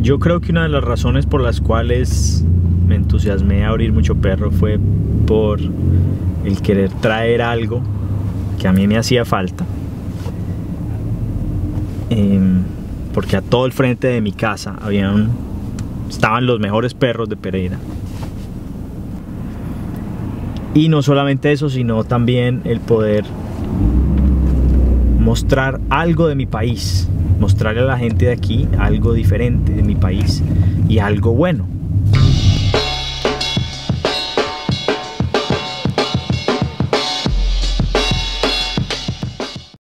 Yo creo que una de las razones por las cuales me entusiasmé a abrir Mucho Perro fue por el querer traer algo que a mí me hacía falta. Porque a todo el frente de mi casa estaban los mejores perros de Pereira. Y no solamente eso, sino también el poder mostrar algo de mi país, mostrarle a la gente de aquí algo diferente de mi país y algo bueno,